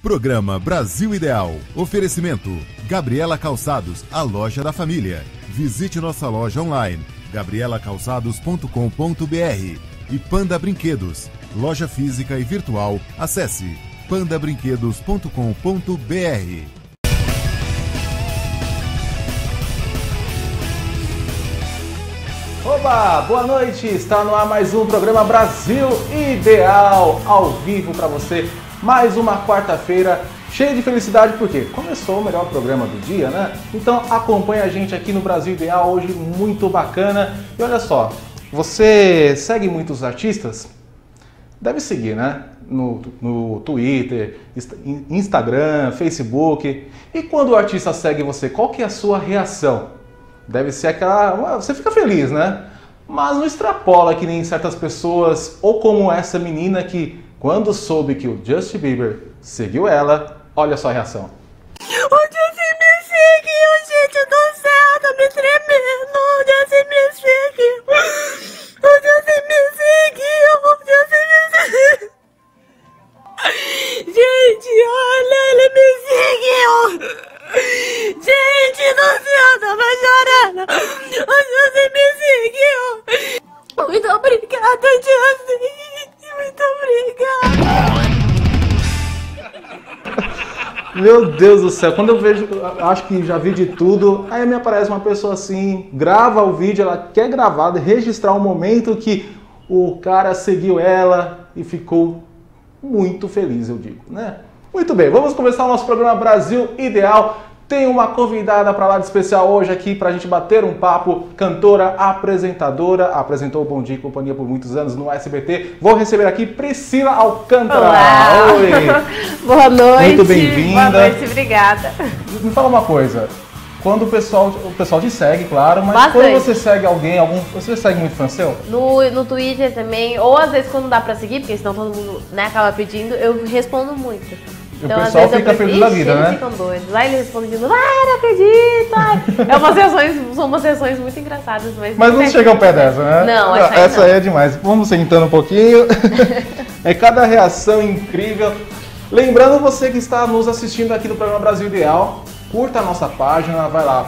Programa Brasil Ideal. Oferecimento: Gabriela Calçados, a loja da família. Visite nossa loja online, gabrielacalçados.com.br. E Panda Brinquedos, loja física e virtual. Acesse pandabrinquedos.com.br. Oba, boa noite! Está no ar mais um programa Brasil Ideal, ao vivo para você. Mais uma quarta-feira cheia de felicidade, porque começou o melhor programa do dia, né? Então acompanha a gente aqui no Brasil Ideal, hoje muito bacana. E olha só, você segue muitos artistas? Deve seguir, né? No Twitter, Instagram, Facebook. E quando o artista segue você, qual que é a sua reação? Deve ser aquela... Você fica feliz, né? Mas não extrapola que nem certas pessoas, ou como essa menina que, quando soube que o Justin Bieber seguiu ela, olha só a reação. O Justin me seguiu, gente do céu, tá me tremendo. O Justin me seguiu. O Justin me seguiu. O Justin me seguiu. Gente, olha, ele me seguiu. Gente do céu, tava chorando. O Justin me seguiu. Muito obrigada, Justin. Muito obrigada. Meu Deus do céu, quando eu vejo, acho que já vi de tudo, aí me aparece uma pessoa assim, grava o vídeo, ela quer gravar, registrar um momento que o cara seguiu ela e ficou muito feliz, eu digo, né? Muito bem, vamos começar o nosso programa Brasil Ideal. Tem uma convidada para lá de especial hoje aqui para a gente bater um papo, cantora, apresentadora, apresentou o Bom Dia e Companhia por muitos anos no SBT. Vou receber aqui Priscila Alcântara. Olá. Oi! Boa noite. Muito bem-vinda. Boa noite, obrigada. Me fala uma coisa, quando o pessoal te segue, claro, mas Bastante. quando você segue alguém, você segue muito fã seu? No Twitter também, ou às vezes quando dá pra seguir, porque senão todo mundo, né, acaba pedindo, eu respondo muito. O pessoal fica feliz da vida, né? Eles ficam doidos. Lá eles respondem dizendo, não acredito. Ai. São umas sessões muito engraçadas. Mas não chega ao pé dessa, né? Não, essa aí é demais. Vamos sentando um pouquinho. É cada reação incrível. Lembrando você que está nos assistindo aqui no programa Brasil Ideal, curta a nossa página, vai lá,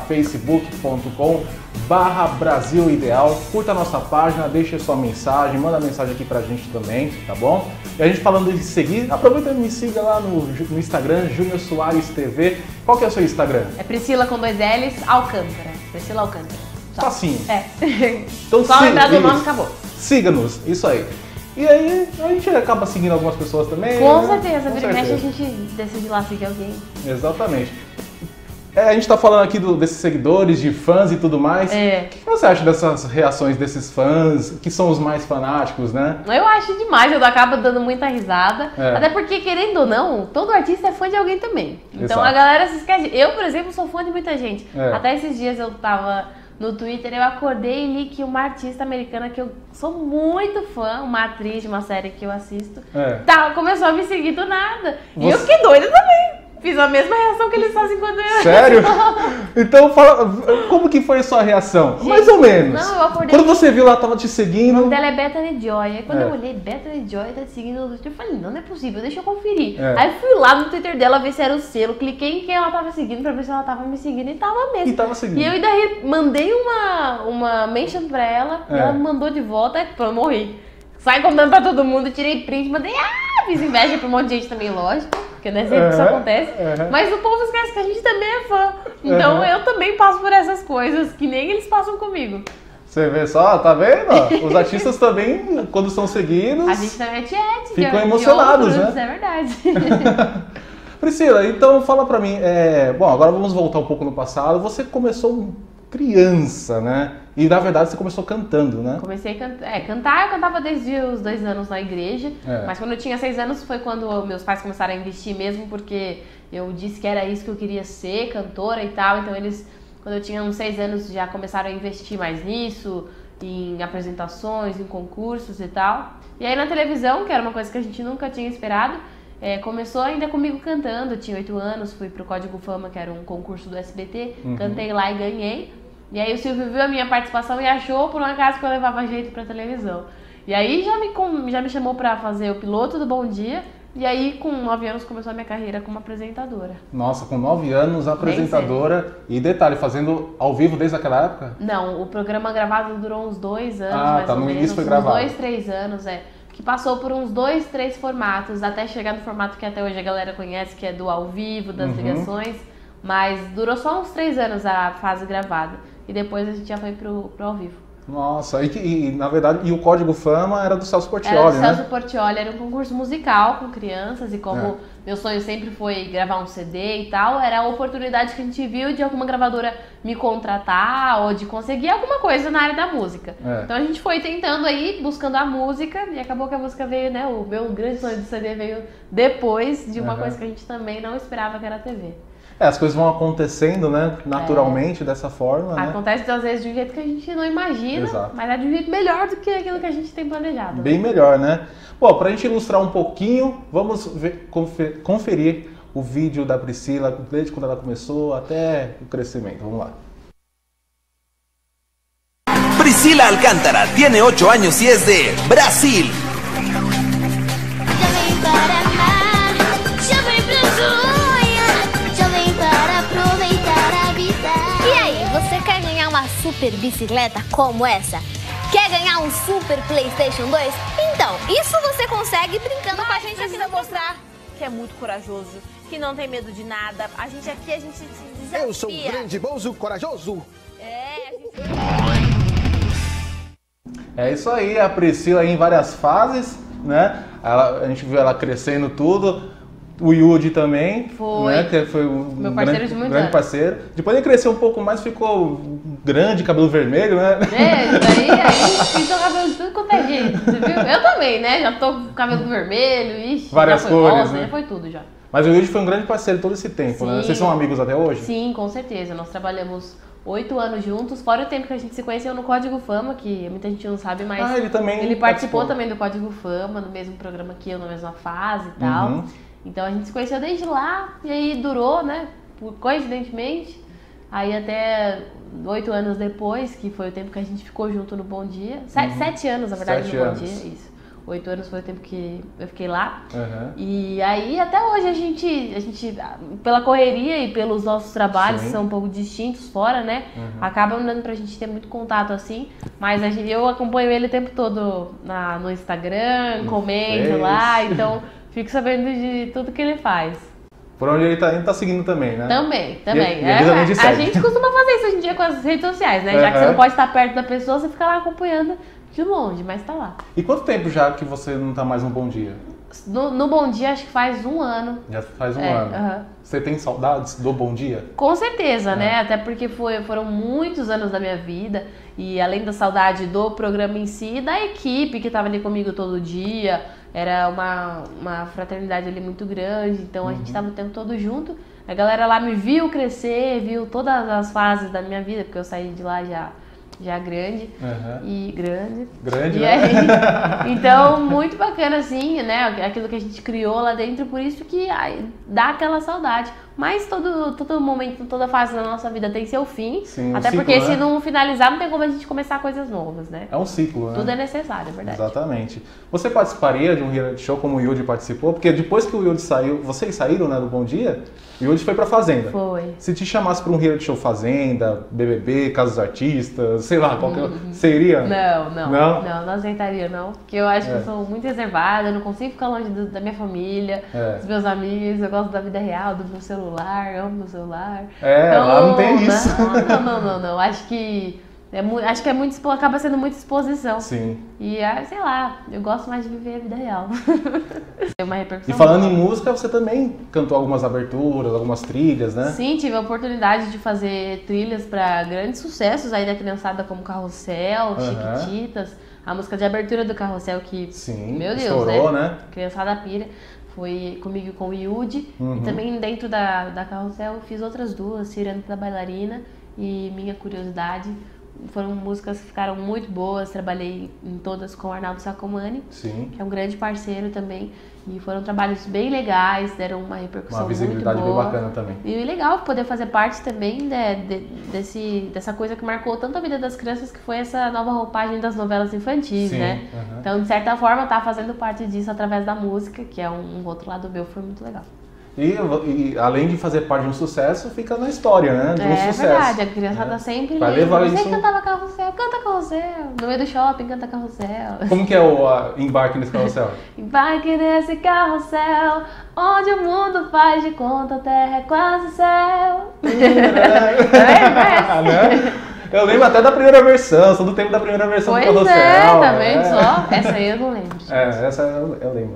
facebook.com/Brasil Ideal, curta a nossa página, deixa sua mensagem, manda mensagem aqui pra gente também, tá bom? E a gente falando de seguir, aproveita e me siga lá no Instagram, Júnior Soares TV. Qual que é o seu Instagram? É Priscila com 2 L's, Alcântara. Priscila Alcântara. Facinho. É. Então, só lembrar do nome, acabou. Siga-nos, isso aí. E aí, a gente acaba seguindo algumas pessoas também. Com né? certeza, Com vira e mexe a certeza. gente decide lá seguir alguém. Exatamente. A gente tá falando aqui desses seguidores, de fãs e tudo mais. É. O que você acha dessas reações desses fãs, que são os mais fanáticos, né? Eu acho demais, eu acabo dando muita risada. É. Até porque, querendo ou não, todo artista é fã de alguém também. Então Exato. a galera se esquece. Eu, por exemplo, sou fã de muita gente. É. Até esses dias eu tava no Twitter, eu acordei e li que uma artista americana que eu sou muito fã, uma atriz de uma série que eu assisto, começou a me seguir do nada. E eu fiquei doida também. Fiz a mesma reação que eles fazem quando eu... Sério? Então, fala, como que foi a sua reação? Gente, mais ou menos. não, eu acordei... Quando você viu ela tava te O seguindo... nome dela é Bethany Joy. Aí quando É. eu olhei, Bethany Joy tá te seguindo no Twitter, eu falei, não é possível, deixa eu conferir. É. Aí fui lá no Twitter dela ver se era o selo, cliquei em quem ela tava seguindo pra ver se ela tava me seguindo e tava mesmo. E tava seguindo. E eu ainda mandei uma mention pra ela, e ela me mandou de volta, aí eu morri. Sai contando pra todo mundo, tirei print, mandei, fiz inveja pra um monte de gente também, lógico, porque não é sempre que isso acontece. Mas o povo esquece que a gente também é fã. Então eu também passo por essas coisas, que nem eles passam comigo. Você vê só, tá vendo? Ó, os artistas também, quando são seguidos... A gente também é tiete. Ficam de emocionados, outros, né? É verdade. Priscila, então fala pra mim, bom, agora vamos voltar um pouco no passado. Você começou criança, né? E na verdade você começou cantando, né? Comecei a cantar. Cantar eu cantava desde os 2 anos na igreja. Mas quando eu tinha 6 anos foi quando meus pais começaram a investir mesmo, porque eu disse que era isso que eu queria ser, cantora e tal. Então eles, quando eu tinha uns 6 anos, já começaram a investir mais nisso, em apresentações, em concursos e tal. E aí na televisão, que era uma coisa que a gente nunca tinha esperado, começou ainda comigo cantando. Eu tinha 8 anos, fui pro Código Fama, que era um concurso do SBT, cantei lá e ganhei. E aí o Silvio viu a minha participação e achou por um acaso que eu levava jeito pra televisão. E aí já me chamou pra fazer o piloto do Bom Dia, E aí, com 9 anos, começou a minha carreira como apresentadora. Nossa, com 9 anos, apresentadora. E detalhe, fazendo ao vivo desde aquela época? Não, o programa gravado durou uns 2 anos, mais tá, ou no menos. início foi gravado. Uns 2, 3 anos, que passou por uns 2, 3 formatos, até chegar no formato que até hoje a galera conhece, que é do ao vivo, das ligações. Mas durou só uns 3 anos a fase gravada. E depois a gente já foi pro ao vivo. Nossa, na verdade, o Código Fama era do Celso Portiolli, Era do né? Celso Portiolli, era um concurso musical com crianças, e como meu sonho sempre foi gravar um CD e tal, era a oportunidade que a gente viu de alguma gravadora me contratar ou de conseguir alguma coisa na área da música. Então a gente foi tentando aí, buscando a música, e acabou que a música veio, né? O meu grande sonho de CD veio depois de uma coisa que a gente também não esperava, que era a TV. As coisas vão acontecendo, né, naturalmente, dessa forma, né? Acontece às vezes de um jeito que a gente não imagina, mas é de um jeito melhor do que aquilo que a gente tem planejado. Bem melhor, né? Bom, pra gente ilustrar um pouquinho, vamos conferir o vídeo da Priscila, desde quando ela começou até o crescimento. Vamos lá. Priscila Alcántara tiene 8 años y es de Brasil. Uma super bicicleta como essa? Quer ganhar um super PlayStation 2? Então, isso você consegue brincando com a gente. Precisa mostrar que é muito corajoso, que não tem medo de nada. A gente se desafia. Eu sou um grande, bonzo, corajoso. É isso aí, a Priscila aí em várias fases, né? A gente viu ela crescendo tudo. O Yudi também, foi, né? Que foi um meu parceiro de muitos anos. Parceiro. Depois ele cresceu um pouco mais, ficou grande, cabelo vermelho, né? Aí pintou cabelo de tudo quanto é jeito, você viu? Eu também, né? Já tô com cabelo vermelho, várias cores, rosa, né? Foi tudo já. Mas o Yudi foi um grande parceiro todo esse tempo, né? Vocês são amigos até hoje? Sim, com certeza. Nós trabalhamos 8 anos juntos, fora o tempo que a gente se conheceu no Código Fama, que muita gente não sabe, mas ele participou também do Código Fama, no mesmo programa que eu, na mesma fase e tal. Então a gente se conheceu desde lá, e aí durou, né, coincidentemente, aí até 8 anos depois, que foi o tempo que a gente ficou junto no Bom Dia, 7 anos, na verdade, no Bom Dia, isso. 8 anos foi o tempo que eu fiquei lá, e aí até hoje a gente, pela correria e pelos nossos trabalhos, que são um pouco distintos fora, né, acaba não dando pra gente ter muito contato assim, mas eu acompanho ele o tempo todo no Instagram, comento lá, então... Fico sabendo de tudo que ele faz. Por onde ele tá seguindo também, né? Também. A gente costuma fazer isso hoje em dia com as redes sociais, né? Já que você não pode estar perto da pessoa, você fica lá acompanhando de longe, mas tá lá. E quanto tempo já que você não tá mais no Bom Dia? No Bom Dia, acho que faz 1 ano. Já faz 1 ano. Você tem saudades do Bom Dia? Com certeza, né? Até porque foram muitos anos da minha vida. E além da saudade do programa em si, da equipe que estava ali comigo todo dia. Era uma fraternidade ali muito grande. Então a gente estava o tempo todo junto. A galera lá me viu crescer, viu todas as fases da minha vida. Porque eu saí de lá já grande. E grande, e né? Aí, então, muito bacana, assim, né? Aquilo que a gente criou lá dentro, por isso que dá aquela saudade. Mas todo momento, toda fase da nossa vida tem seu fim. Sim, até ciclo, porque né? Se não finalizar, não tem como a gente começar coisas novas, né? É um ciclo, né? Tudo é necessário, é verdade. Exatamente. Você participaria de um reality show como o Yudi participou? Porque depois que o Yudi saiu, vocês saíram, né, do Bom Dia, o Yudi foi pra Fazenda. Foi. Se te chamasse pra um reality show Fazenda, BBB, Casa dos Artistas, sei lá, qualquer... Você iria? Não aceitaria, não. Porque eu acho que eu sou muito reservada, eu não consigo ficar longe da minha família, dos meus amigos, eu gosto da vida real, do meu celular, amo meu celular. Então, lá não tem isso. Não. Acho que acaba sendo muita exposição. Sim. E, sei lá, eu gosto mais de viver a vida real. Tem uma repercussão. E falando em música, você também cantou algumas aberturas, algumas trilhas, né? Sim, tive a oportunidade de fazer trilhas para grandes sucessos aí da criançada, como Carrossel, Chiquititas, a música de abertura do Carrossel que, meu Deus, estourou, né? Criançada pira. Foi comigo e com o Yudi. E também dentro da Carrossel eu fiz outras 2, Tirando da Bailarina e Minha Curiosidade, foram músicas que ficaram muito boas, trabalhei em todas com o Arnaldo Sacomani, Sim. que é um grande parceiro também. E foram trabalhos bem legais, deram uma repercussão muito boa. Uma visibilidade bem bacana também. E legal poder fazer parte também, né, dessa coisa que marcou tanto a vida das crianças, que foi essa nova roupagem das novelas infantis, Sim, né? Então, de certa forma, tá fazendo parte disso através da música, que é um outro lado meu, foi muito legal. E além de fazer parte de um sucesso, fica na história, né? De um sucesso. É verdade, a criançada sempre vai lembra. levar Você isso... cantava carrossel, canta carrossel. No meio do shopping, canta carrossel. Como que é o embarque nesse carrossel? Embarque nesse carrossel, onde o mundo faz de conta, a terra é quase céu. Né? Eu lembro até da primeira versão, sou do tempo da primeira versão do carrossel. Pois é, tá vendo só? Essa aí eu não lembro. Gente. Essa eu lembro.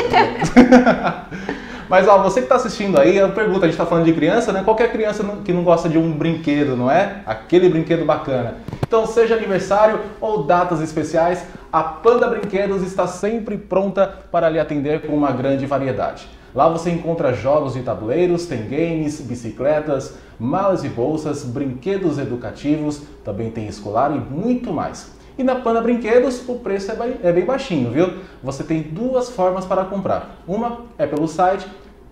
Mas ó, você que está assistindo aí, eu pergunto, a gente está falando de criança, né? Qualquer criança que não gosta de um brinquedo, não é? Aquele brinquedo bacana. Então, seja aniversário ou datas especiais, a Panda Brinquedos está sempre pronta para lhe atender com uma grande variedade. Lá você encontra jogos de tabuleiros, tem games, bicicletas, malas e bolsas, brinquedos educativos, também tem escolar e muito mais. E na Panda Brinquedos o preço é bem baixinho, viu? Você tem duas formas para comprar. Uma é pelo site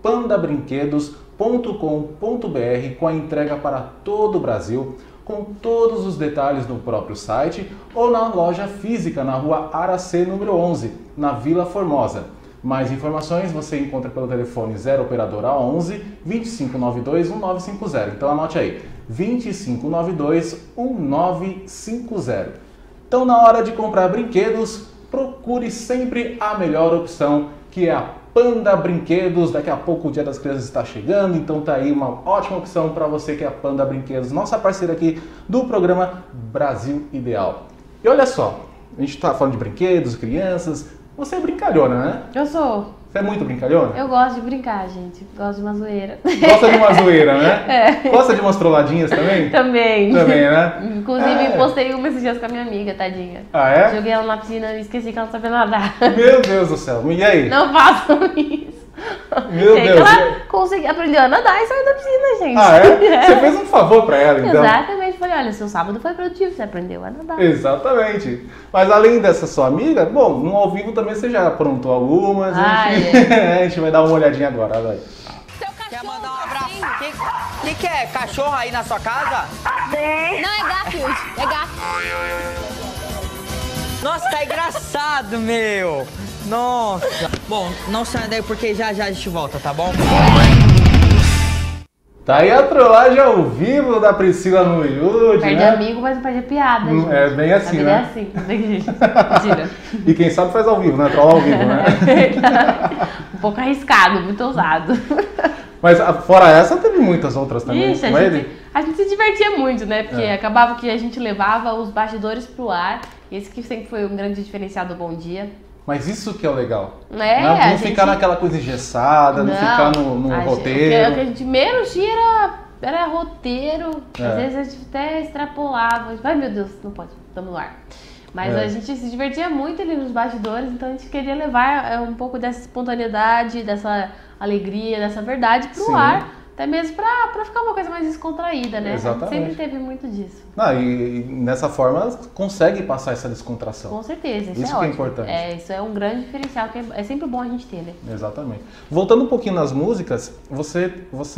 pandabrinquedos.com.br com a entrega para todo o Brasil, com todos os detalhes no próprio site, ou na loja física na rua Aracê, número 11, na Vila Formosa. Mais informações você encontra pelo telefone 0 operadora 11 2592 1950. Então anote aí, 2592 1950. Então, na hora de comprar brinquedos, procure sempre a melhor opção, que é a Panda Brinquedos. Daqui a pouco o Dia das Crianças está chegando, então tá aí uma ótima opção para você que é a Panda Brinquedos, nossa parceira aqui do programa Brasil Ideal. E olha só, a gente está falando de brinquedos, crianças, você é brincalhona, né? Eu sou. Você é muito brincalhona? Eu gosto de brincar, gente. Gosto de uma zoeira. Gosta de uma zoeira, né? É. Gosta de umas trolladinhas também? Também. Também, né? Inclusive, postei uma esses dias com a minha amiga, tadinha. Ah, é? Joguei ela na piscina e esqueci que ela não sabia nadar. Meu Deus do céu. E aí? Não façam isso. Meu Deus. Ela aprendeu a nadar e saiu da piscina, gente. Ah, é? Você fez um favor pra ela, então? Exatamente. Falei, olha, seu sábado foi produtivo, você aprendeu a nadar. Exatamente. Mas além dessa sua amiga, bom, no ao vivo também você já aprontou algumas. A gente vai dar uma olhadinha agora, vai. Quer mandar um abraço? Que é? Cachorro aí na sua casa? Não, é gato, é gato. Nossa, tá engraçado, meu. Nossa. Bom, não saia daí porque já a gente volta, tá bom? Tá aí a trollagem ao vivo da Priscila no YouTube, Perde né? amigo, mas não perde piada, gente. É bem assim, né? É assim, não tem jeito. Mentira. E quem sabe faz ao vivo, né? Trolla ao vivo, né? É verdade. Um pouco arriscado, muito ousado. Mas fora essa, teve muitas outras também. Ixi, a gente se divertia muito, né? Porque acabava que a gente levava os bastidores pro ar. Esse que sempre foi um grande diferencial do Bom Dia. Mas isso que é o legal. Não ficar naquela coisa engessada, não ficar no roteiro. O que a gente menos tinha era roteiro. Às vezes a gente até extrapolava. Ai, meu Deus, não pode, estamos no ar. Mas a gente se divertia muito ali nos bastidores, então a gente queria levar um pouco dessa espontaneidade, dessa alegria, dessa verdade pro ar. Até mesmo pra ficar uma coisa mais descontraída, né? Exatamente. Sempre teve muito disso. E nessa forma consegue passar essa descontração. Com certeza, isso é que ótimo. É importante. Isso é um grande diferencial, que é sempre bom a gente ter, né? Exatamente. Voltando um pouquinho nas músicas, você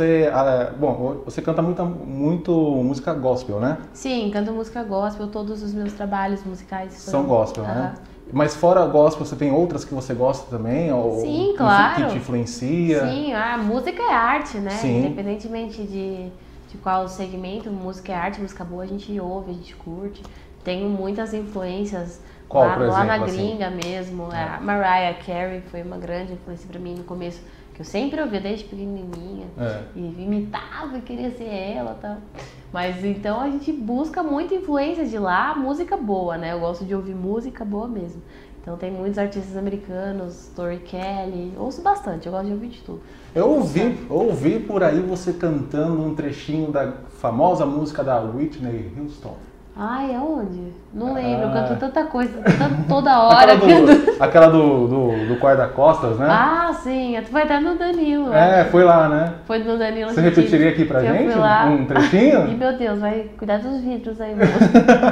canta muito música gospel, né? Sim, canto música gospel, todos os meus trabalhos musicais são gospel, né? Mas fora gospel, você tem outras que você gosta também? Sim, claro. Que te influencia? Sim, a música é arte, né? Sim. Independentemente de qual segmento, música é arte, música boa a gente ouve, a gente curte. Tenho muitas influências lá na gringa mesmo. A Mariah Carey foi uma grande influência pra mim no começo, que eu sempre ouvia desde pequenininha. E imitava e queria ser ela e tal. Mas então a gente busca muita influência de lá, música boa, né? Eu gosto de ouvir música boa mesmo. Então tem muitos artistas americanos, Tori Kelly, ouço bastante, eu gosto de ouvir de tudo. Eu ouvi por aí você cantando um trechinho da famosa música da Whitney Houston. Ai, aonde? Não lembro, eu canto tanta coisa, toda hora. Aquela do guarda-costas, né? Ah, sim, foi até no Danilo. Foi lá, né? Foi no Danilo. Você repetiria aqui pra gente um trechinho? Ih, meu Deus, vai cuidar dos vidros aí, meu.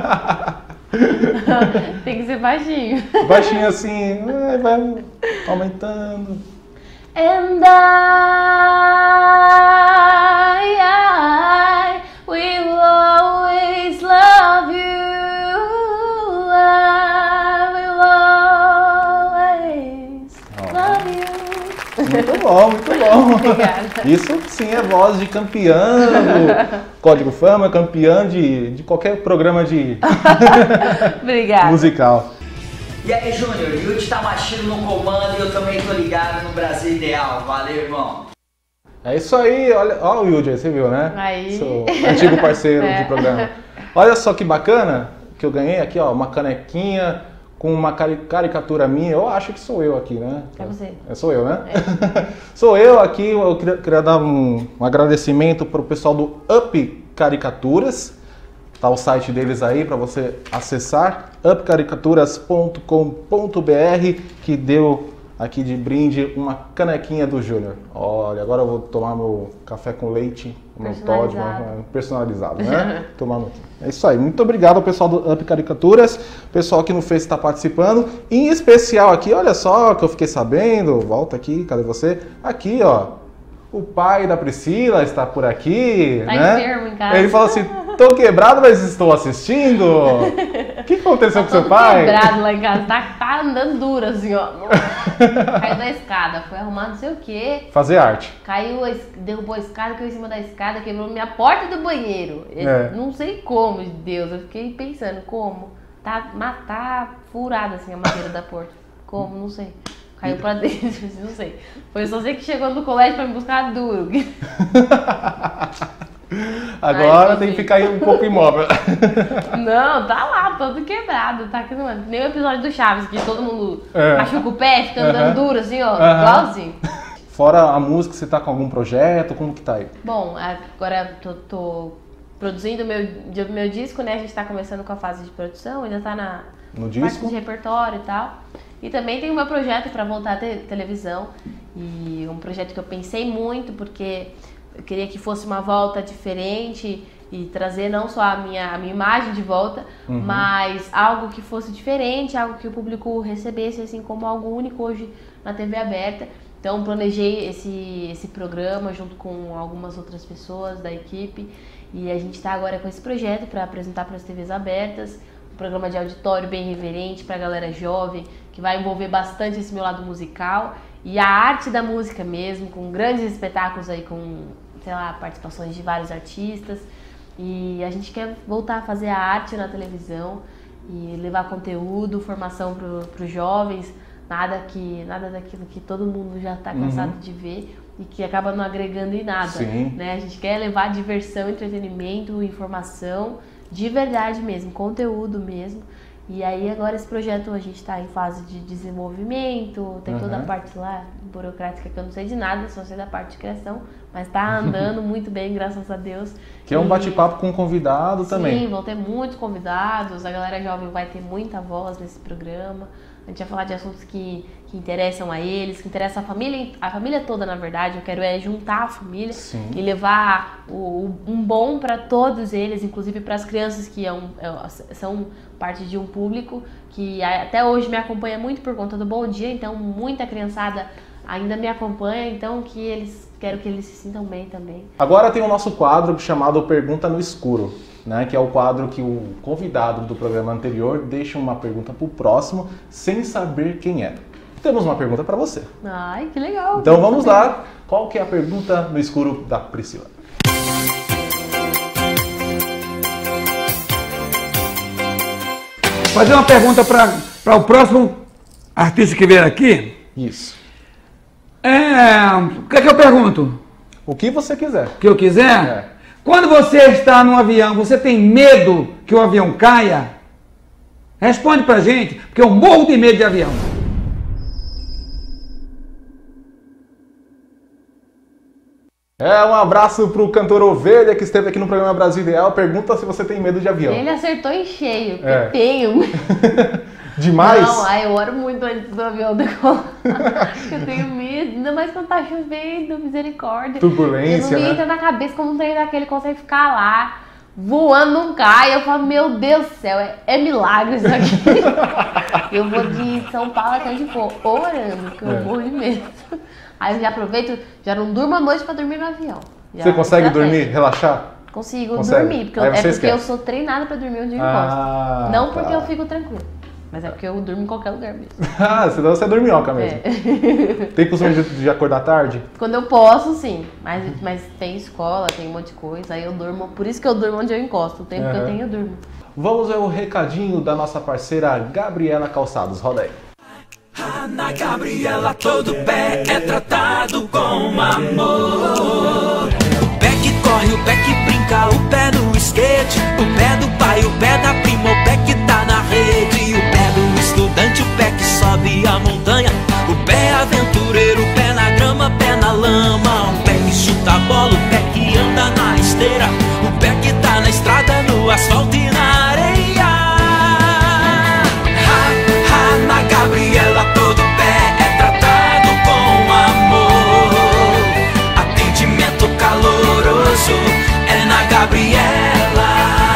Tem que ser baixinho. Baixinho assim, vai aumentando. And I will always love you. I will always love you. Muito bom, muito bom. Obrigada. Isso sim é voz de campeã do Código Fama, campeã de qualquer programa de Obrigada. musical. E aí, Júnior, Yudi Tamashiro no comando e eu também tô ligado no Brasil Ideal. Valeu, irmão. É isso aí, olha o Yudi aí, você viu, né? Aí. Seu antigo parceiro de programa. Olha só que bacana que eu ganhei aqui, ó, uma canequinha com uma caricatura minha. Eu acho que sou eu aqui, né? É você. Sou eu, né? Sou eu aqui, eu queria dar um agradecimento pro pessoal do Up Caricaturas. Tá o site deles aí para você acessar, upcaricaturas.com.br, que deu aqui de brinde uma canequinha do Júnior. Olha, agora eu vou tomar meu café com leite, meu Todd, personalizado, né? Tomando. É isso aí. Muito obrigado ao pessoal do Up Caricaturas, pessoal aqui no Face está participando, em especial aqui, olha só que eu fiquei sabendo, volta aqui, cadê você? Aqui, ó. O pai da Priscila está por aqui, tá né? Enfermo em casa. Ele falou assim, tô quebrado, mas estou assistindo. O que aconteceu com seu pai? Quebrado lá em casa, tá andando duro assim, ó. Caiu da escada, foi arrumar não sei o quê. Fazer arte. Caiu, derrubou a escada, caiu em cima da escada, quebrou minha porta do banheiro. Não sei como, Deus, eu fiquei pensando, como? Tá furada assim a madeira da porta. Como? Não sei. Caiu pra dentro, não sei. Foi só sei que chegou no colégio pra me buscar duro. Agora tem que ficar aí um pouco imóvel. Não, tá lá, todo quebrado. Tá aqui no... Nem o episódio do Chaves, que todo mundo machuca o pé, fica andando duro assim, ó, igualzinho. Fora a música, você tá com algum projeto? Como que tá aí? Bom, agora tô produzindo meu disco, né? A gente tá começando com a fase de produção, ainda tá no parte disco? de repertório e tal. E também tem o meu projeto para voltar a ter televisão. E um projeto que eu pensei muito, porque eu queria que fosse uma volta diferente e trazer não só a minha imagem de volta, mas algo que fosse diferente, algo que o público recebesse assim como algo único hoje na TV aberta. Então planejei esse programa junto com algumas outras pessoas da equipe e a gente está agora com esse projeto para apresentar para as TVs abertas. Programa de auditório bem reverente para a galera jovem, que vai envolver bastante esse meu lado musical e a arte da música mesmo, com grandes espetáculos aí, com, sei lá, participações de vários artistas. E a gente quer voltar a fazer a arte na televisão e levar conteúdo, formação para os jovens, nada daquilo que todo mundo já está cansado de ver e que acaba não agregando em nada. Né? A gente quer levar diversão, entretenimento, informação, de verdade mesmo, conteúdo mesmo. E aí agora esse projeto a gente está em fase de desenvolvimento, tem toda a parte lá burocrática que eu não sei de nada, só sei da parte de criação, mas está andando muito bem, graças a Deus. Que é um bate-papo com convidado também. Sim, vão ter muitos convidados, a galera jovem vai ter muita voz nesse programa. A gente vai falar de assuntos que interessam a eles, que interessam a família toda, na verdade. Eu quero juntar a família e levar um bom para todos eles, inclusive para as crianças que são parte de um público que até hoje me acompanha muito por conta do Bom Dia, então muita criançada ainda me acompanha, então quero que eles se sintam bem também. Agora tem o nosso quadro chamado Pergunta no Escuro, né, que é o quadro que o convidado do programa anterior deixa uma pergunta pro próximo sem saber quem é. Temos uma pergunta para você. Ai, que legal! Então vamos lá. Qual que é a pergunta no escuro da Priscila? Fazer uma pergunta para o próximo artista que vier aqui. Isso. O que é que eu pergunto? O que você quiser. O que eu quiser? Quando você está num avião, você tem medo que o avião caia? Responde pra gente, porque eu morro de medo de avião. Um abraço pro cantor Ovelha, que esteve aqui no programa Brasil Ideal. Pergunta se você tem medo de avião. Ele acertou em cheio, eu tenho. Demais? Não, eu oro muito antes do avião decolar. Eu tenho medo, ainda mais quando tá chovendo, misericórdia. Turbulência, não me entra na cabeça como um trem daquele consegue ficar lá, voando, não cai. Eu falo, meu Deus do céu, é milagre isso aqui. Eu vou de São Paulo até de for orando, que eu morro de medo. Aí eu já aproveito, já não durmo a noite pra dormir no avião. Você consegue dormir, relaxar? Consigo dormir, porque eu sou treinada pra dormir onde eu encosto. Não porque eu fico tranquila, mas é porque eu durmo em qualquer lugar mesmo. Senão você é dorminhoca mesmo. Tem costume de acordar tarde? Quando eu posso, sim. Mas tem escola, tem um monte de coisa, aí eu durmo. Por isso que eu durmo onde eu encosto. O tempo que eu tenho, eu durmo. Vamos ao recadinho da nossa parceira Gabriela Calçados. Roda aí. Na Gabriela todo pé é tratado com amor. O pé que corre, o pé que brinca, o pé no skate, o pé do pai, o pé da prima, o pé que tá na rede, o pé do estudante, o pé que sobe a montanha, o pé aventureiro, o pé na grama, pé na lama, o pé que chuta a bola, o pé que anda na esteira, o pé que tá na estrada, no asfalto e na areia. Na Gabriela todo pé é tratado com amor. Atendimento caloroso é na Gabriela.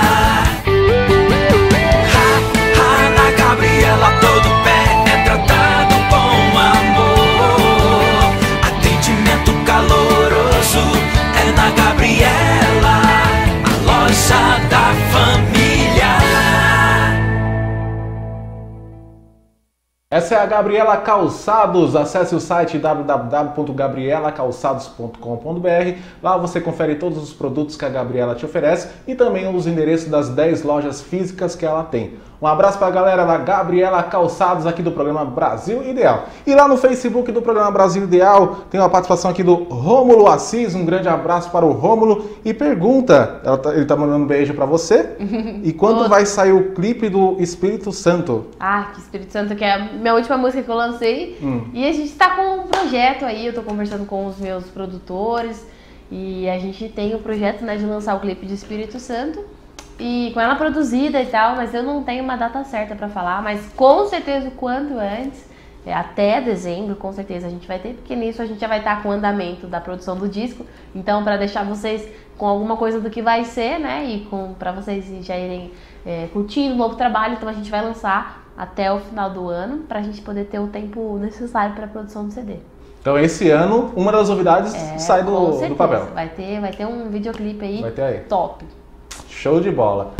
Na Gabriela todo pé é tratado com amor. Atendimento caloroso é na Gabriela, a loja da família. Essa é a Gabriela Calçados. Acesse o site www.gabrielacalçados.com.br. Lá você confere todos os produtos que a Gabriela te oferece e também os endereços das 10 lojas físicas que ela tem. Um abraço para a galera da Gabriela Calçados aqui do programa Brasil Ideal. E lá no Facebook do programa Brasil Ideal tem uma participação aqui do Rômulo Assis. Um grande abraço para o Rômulo. E pergunta, ele tá mandando um beijo para você. E quando vai sair o clipe do Espírito Santo? Que Espírito Santo, que é a minha última música que eu lancei. E a gente tá com um projeto aí, eu tô conversando com os meus produtores. E a gente tem o projeto, né, de lançar o clipe de Espírito Santo. E com ela produzida e tal, mas eu não tenho uma data certa pra falar, mas com certeza o quanto antes, até dezembro, com certeza a gente vai ter, porque nisso a gente já vai estar com o andamento da produção do disco, então pra deixar vocês com alguma coisa do que vai ser, né, e pra vocês já irem curtindo o novo trabalho, então a gente vai lançar até o final do ano, pra gente poder ter o tempo necessário pra produção do CD. Então esse ano, uma das novidades sai do papel. Vai ter um videoclipe aí, top. Show de bola!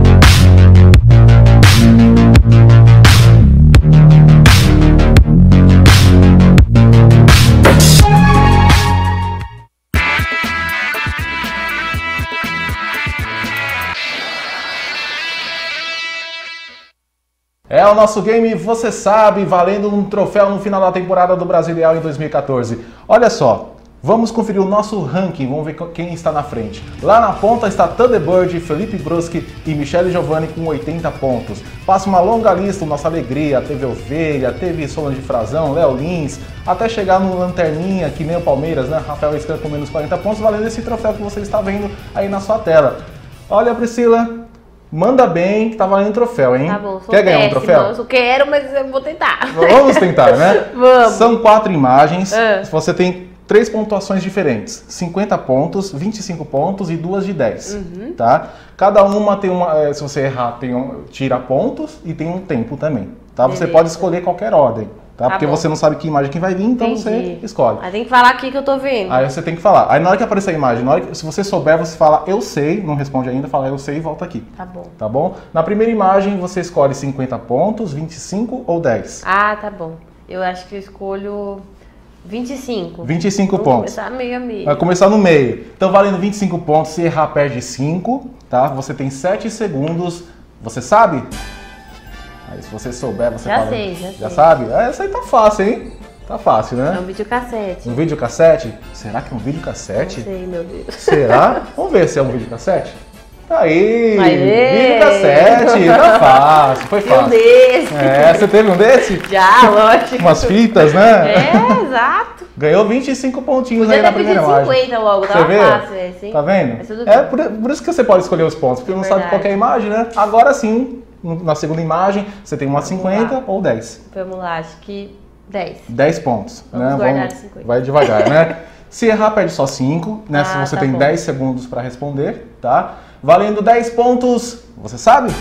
É o nosso game Você Sabe, valendo um troféu no final da temporada do Brasil Ideal em 2014. Olha só, vamos conferir o nosso ranking, vamos ver quem está na frente. Lá na ponta está Thunderbird, Felipe Bruschi e Michele Giovanni com 80 pontos. Passa uma longa lista, Nossa Alegria, teve Ovelha, teve Solange Frazão, Léo Lins, até chegar no Lanterninha, que nem o Palmeiras, né? Rafael Escana com menos 40 pontos, valendo esse troféu que você está vendo aí na sua tela. Olha, Priscila, manda bem que tá valendo troféu, hein? Tá bom, quer ganhar um troféu? Eu quero, mas eu vou tentar. Vamos tentar, né? Vamos. São 4 imagens, você tem 3 pontuações diferentes, 50 pontos, 25 pontos e 2 de 10, tá? Cada uma tem uma, se você errar, tira pontos e tem um tempo também, tá? Beleza. Você pode escolher qualquer ordem, tá? Porque você não sabe que imagem que vai vir, então você escolhe. Aí tem que falar aqui que eu tô vendo. Aí você tem que falar. Aí na hora que aparecer a imagem, se você souber, você fala eu sei, não responde ainda, fala eu sei e volta aqui. Tá bom. Tá bom? Na primeira imagem você escolhe 50 pontos, 25 ou 10. Ah, tá bom. Eu acho que eu escolho 25. 25 pontos. Vamos começar meio a meio. Vai começar no meio. Então, valendo 25 pontos, se errar, perde 5, tá? Você tem 7 segundos. Você sabe? Aí, se você souber, você fala... Já sabe? Essa aí tá fácil, hein? Tá fácil, né? É um videocassete. Um videocassete? Será que é um videocassete? Não sei, meu Deus. Será? Vamos ver se é um videocassete. Tá aí! Aê! Videocassete! Tá fácil, foi fácil. Um desse. Você teve um desse? Já, lógico. Umas fitas, né? Exato. Ganhou 25 pontinhos Podia aí na primeira imagem. 50 logo, Você tava vê? fácil esse, hein? Tá vendo? Mas tudo É bem. por isso que você pode escolher os pontos, porque não sabe qual que é a imagem, né? Agora sim, na segunda imagem, você tem uma 50 ou 10. Vamos lá, acho que 10. 10 pontos. Vamos né? guardar 50. Vai devagar, né? Se errar, perde só 5, né? Se você tá tem bom. 10 segundos para responder, tá? Valendo 10 pontos, você sabe?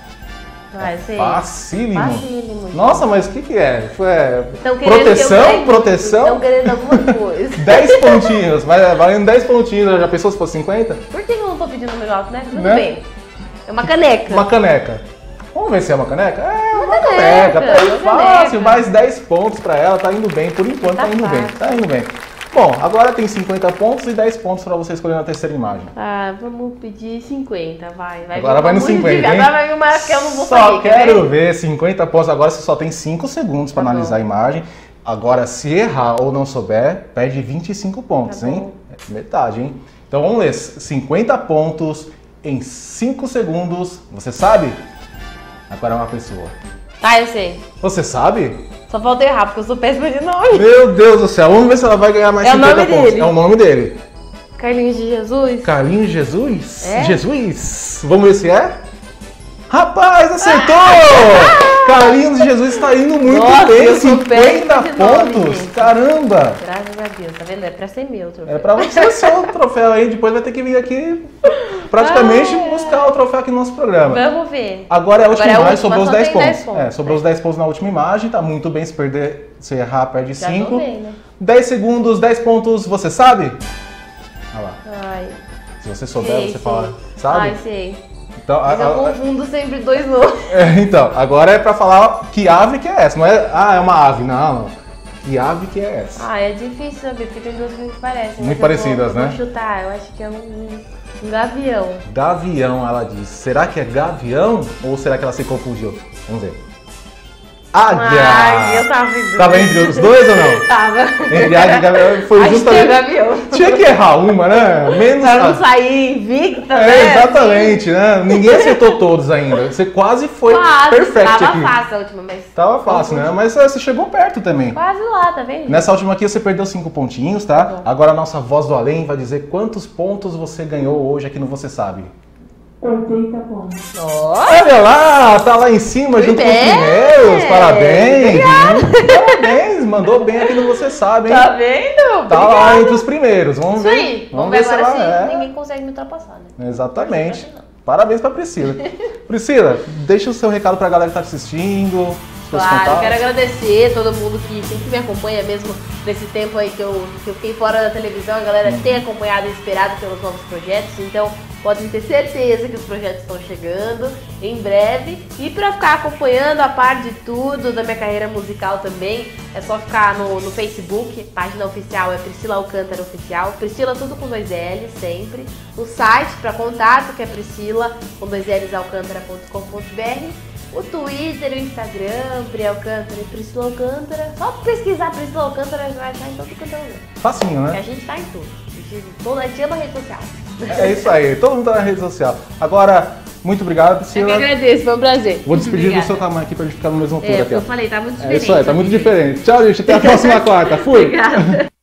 Ah, eu sei. Facílimo. Facílimo. Nossa, mas o que é? Tão querendo Proteção? que eu ganhe. Proteção? Estão querendo alguma coisa. 10 pontinhos, valendo 10 pontinhos. Já pensou se fosse 50? Por que eu não tô pedindo número alto, né? Tudo Né? bem. É uma caneca. Uma caneca. Vamos ver se é uma caneca? É uma caneca, caneca. Tá uma fácil, caneca. mais 10 pontos pra ela. Tá indo bem, por enquanto tá indo bem. Tá indo bem. Bom, agora tem 50 pontos e 10 pontos pra você escolher na terceira imagem. Ah, vamos pedir 50, vai. Agora vai no 50, hein? Agora vai vir uma que eu não vou Só fazer. quer quero ver? ver 50 pontos. Agora você só tem 5 segundos pra analisar a imagem. Agora, se errar ou não souber, perde 25 pontos, hein? É metade, hein? Então vamos ler. 50 pontos em 5 segundos. Você sabe? Agora é uma pessoa. Tá, eu sei. Você sabe? Só falta errar, porque eu sou péssima de nome. Meu Deus do céu. Vamos ver se ela vai ganhar mais É o 50 nome pontos. dele. É o nome dele. Carlinhos de Jesus? Carlinhos Jesus? É? Jesus? Vamos ver se é? Rapaz, acertou! Carlinhos Jesus está indo muito Nossa, bem, eu sou 50 péssima de nome, pontos! gente. Caramba! Graças a Deus, tá vendo? É pra ser meu o troféu. É pra você ser o troféu aí, depois vai ter que vir aqui praticamente buscar o troféu aqui no nosso programa. Vamos ver. Agora é a última imagem, última, sobrou os só 10 tem 10 pontos. pontos, É, sobrou os 10 pontos na última imagem, tá muito bem, se errar, perde Já 5. tô bem, né? 10 segundos, 10 pontos, você sabe? Olha lá. Ai. Se você souber, Sei, você fala, sabe? Ai, sei. Então, Mas eu confundo sempre dois nomes. então, agora é pra falar que ave que é essa, não é, é uma ave, não. Que ave que é essa? Ah, é difícil saber, porque tem duas coisas que parecem. mas Muito eu parecidas, vou né? chutar, eu acho que é um gavião. Gavião, ela diz. Será que é gavião ou será que ela se confundiu? Vamos ver. Águia! Ai, eu tava vendo. Tava entre os dois ou não? Tava. Entre águia e gavião foi Acho justo que é ali. gavião. Tinha que errar uma, né? Menos Pra não sair invicta, É, né? exatamente, né? Ninguém acertou todos ainda. Você quase foi Quase, perfect tava aqui. fácil a última, mas... Tava fácil, né? Mas você chegou perto também. Quase lá, tá vendo? Nessa última aqui você perdeu 5 pontinhos, tá? Agora a nossa voz do além vai dizer quantos pontos você ganhou hoje aqui no Você Sabe. 80 pontos. Olha lá, tá lá em cima junto com os primeiros. Parabéns! Parabéns, mandou bem aqui no Você Sabe, hein? Tá vendo? Tá lá entre os primeiros. Vamos Isso ver. aí. Vamos ver se agora ela se ninguém consegue me ultrapassar, né? Exatamente. Parabéns pra Priscila. Priscila, deixa o seu recado pra galera que tá assistindo. seus Claro, contatos. quero agradecer todo mundo que sempre me acompanha, mesmo nesse tempo aí que eu fiquei fora da televisão, a galera tem acompanhado e esperado pelos novos projetos, então podem ter certeza que os projetos estão chegando em breve. E para ficar acompanhando a par de tudo da minha carreira musical também, é só ficar no Facebook, página oficial é Priscila Alcântara Oficial, Priscila tudo com 2 L's sempre, o site para contato que é Priscila com 2 L's alcântara.com.br, o Twitter, o Instagram, Pri Alcântara e Priscila Alcântara. Só pesquisar Priscila Alcântara vai estar em todo quanto é lugar. Facinho, né? Porque a gente tá em tudo. A gente ama rede social. É isso aí, todo mundo tá na rede social. Agora, muito obrigado, Eu Priscila. que agradeço, foi um prazer. Vou despedir Obrigada. do seu tamanho aqui pra gente ficar no mesmo altura aqui, Eu ó. falei, tá muito É diferente. isso aí, tá muito diferente. Tchau, gente, até a próxima quarta. Fui! Obrigada.